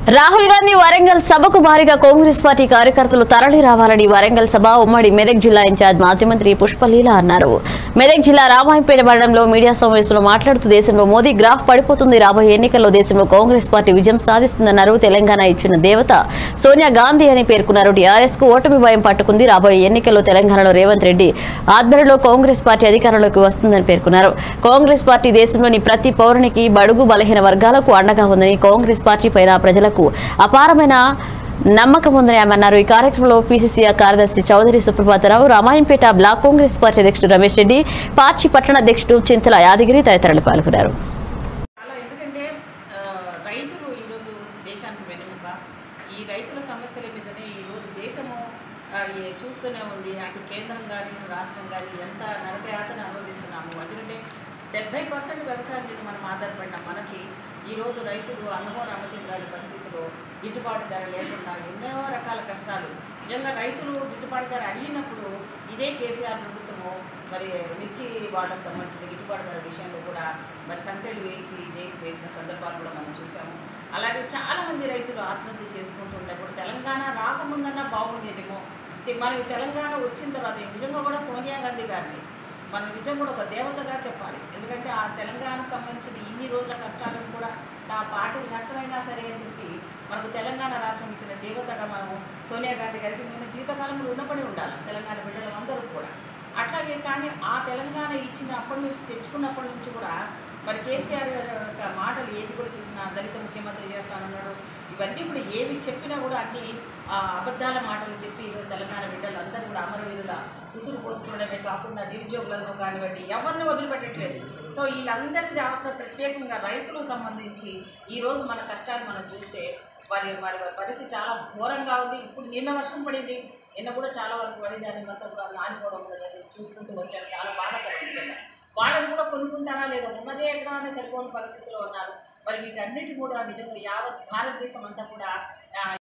రాహుల్ గాంధీ వరంగల్ సభకు భారీగా కాంగ్రెస్ పార్టీ కార్యకర్తలు తరలి రావాలని వరంగల్ సభ ఉమ్మడి మెదక్ జిల్లా ఇన్ఛార్జ్ మాజీ మంత్రి పుష్పలీల అన్నారు. మెదక్ జిల్లా రామాయంపేట మండలంలో మీడియా సమావేశంలో మాట్లాడుతూ దేశంలో మోదీ గ్రాఫ్ పడిపోతుంది, రాబోయే ఎన్నికల్లో దేశంలో కాంగ్రెస్ పార్టీ విజయం సాధిస్తుందన్నారు. తెలంగాణ ఇచ్చిన దేవత సోనియా గాంధీ అని పేర్కొన్నారు. టీఆర్ఎస్ కు ఓటమి భయం పట్టుకుంది, రాబోయే ఎన్నికల్లో తెలంగాణలో రేవంత్ రెడ్డి ఆధ్వర్యంలో కాంగ్రెస్ పార్టీ అధికారంలోకి వస్తుందని పేర్కొన్నారు. కాంగ్రెస్ పార్టీ దేశంలోని ప్రతి పౌరునికి బడుగు బలహీన వర్గాలకు అండగా ఉందని, కాంగ్రెస్ పార్టీ పైన ప్రజలకు అపారమైన నమ్మకం ఉందని అన్నారు. ఈ కార్యక్రమంలో పిసిసి కార్యదర్శి చౌదరి సుప్రభాతరావు, రామాయంపేట బ్లాక్ కాంగ్రెస్ పార్టీ అధ్యక్షుడు రమేష్ రెడ్డి, పార్టీ పట్టణ అధ్యక్షుడు చింతల యాదగిరి తదితరులు పాల్గొన్నారు. ఈ రైతుల సమస్యల మీదనే ఈరోజు దేశము చూస్తూనే ఉంది. అటు కేంద్రం కానీ రాష్ట్రం కానీ ఎంత నరకయాతన అనుభవిస్తున్నాము. ఎందుకంటే 70% వ్యవసాయం మీద మనం ఆధారపడిన మనకి ఈరోజు రైతులు అన్నమో రామచంద్రాల పరిస్థితిలో గిట్టుబాటు ధర లేకుండా ఎన్నో రకాల కష్టాలు. నిజంగా రైతులు గిట్టుబాటు ధర అడిగినప్పుడు ఇదే కేసీఆర్ ప్రభుత్వము మరి మిర్చి వాళ్ళకు సంబంధించిన గిట్టుబాటు ధర విషయంలో కూడా మరి సంఖ్యలు వేయించి జైలు వేసిన సందర్భాలు కూడా మనం చూసాము. అలాగే చాలామంది రైతులు ఆత్మహత్య చేసుకుంటుంటే కూడా తెలంగాణ రాకముందన్నా బాగుండేదేమో. మనకి తెలంగాణ వచ్చిన తర్వాత నిజంగా కూడా సోనియా గాంధీ గారిని మనం నిజంగా కూడా ఒక దేవతగా చెప్పాలి. ఎందుకంటే ఆ తెలంగాణకు సంబంధించిన ఇన్ని రోజుల కష్టాలను కూడా నా పార్టీకి నష్టమైనా సరే అని చెప్పి మనకు తెలంగాణ రాష్ట్రం ఇచ్చిన దేవతగా మనం సోనియా గాంధీ గారికి మేము జీవితకాలంలో రుణపడి ఉండాలి, తెలంగాణ బిడ్డలందరూ కూడా. అట్లాగే కానీ ఆ తెలంగాణ ఇచ్చిన అప్పటి నుంచి తెచ్చుకున్నప్పటి నుంచి కూడా మరి కేసీఆర్ మాటలు ఏవి కూడా చూసినా దళిత ముఖ్యమంత్రి చేస్తానన్నాడు. ఇవన్నీ కూడా ఏవి చెప్పినా కూడా అన్ని అబద్ధాల మాటలు చెప్పి ఈరోజు తెలంగాణ బిడ్డలు అందరూ కూడా అమరవీరుల ఉసురు పోసుకోవడమే కాకుండా నిరుద్యోగులను కానివ్వండి ఎవరిని వదిలిపెట్టట్లేదు. సో వీళ్ళందరి దాకా ప్రత్యేకంగా రైతులకు సంబంధించి ఈరోజు మన కష్టాలు మనం చూస్తే వారి పరిస్థితి చాలా ఘోరంగా ఉంది. ఇప్పుడు నిన్న వర్షం పడింది, నిన్న కూడా చాలా వరకు వరి దాని మొత్తం నానిపోవడం చూసుకుంటూ వచ్చారు. చాలా బాధాకరం నిజంగా. వాళ్ళని కూడా కొనుక్కుంటారా లేదా ఉన్నదే ఎక్కడానే సరిపోని పరిస్థితిలో ఉన్నారు. మరి వీటన్నిటి కూడా నిజంగా యావత్ భారతదేశం అంతా కూడా